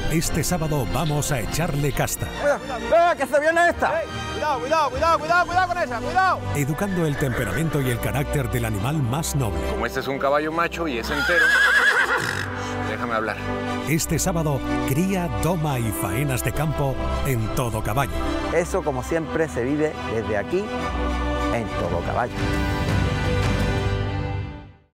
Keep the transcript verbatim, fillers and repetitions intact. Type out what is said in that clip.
Este sábado vamos a echarle casta. ¡Venga, que se viene esta! Ey, cuidado, cuidado, cuidado, cuidado, cuidado con esa, cuidado. Educando el temperamento y el carácter del animal más noble. Como este es un caballo macho y es entero, déjame hablar. Este sábado, cría, doma y faenas de campo en Todo Caballo. Eso, como siempre, se vive desde aquí, en Todo Caballo.